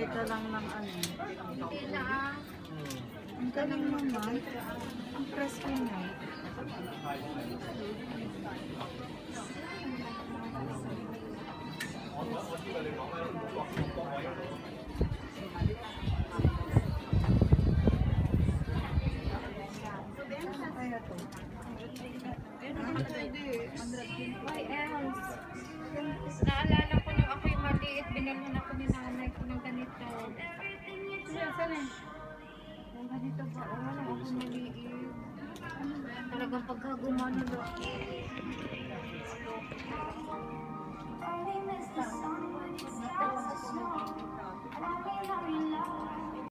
ka lang ng ano. Hindi na ah. Ang galing naman. Ang presko niya. Why else? Naalala ko nung ako'y maliit, binalhan ako ni nanay ko ng ganito. Saan eh? Yung ganito ba? O wala ako maliit. Talagang pagkagumano do.